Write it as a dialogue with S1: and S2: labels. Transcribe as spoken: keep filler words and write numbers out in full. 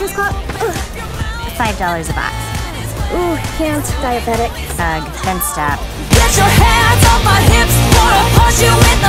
S1: those cost?
S2: Five dollars a box.
S1: Ooh, can't. Diabetic.
S2: Ugh, then stop.
S3: Get your hands off my hips, wanna punch you in the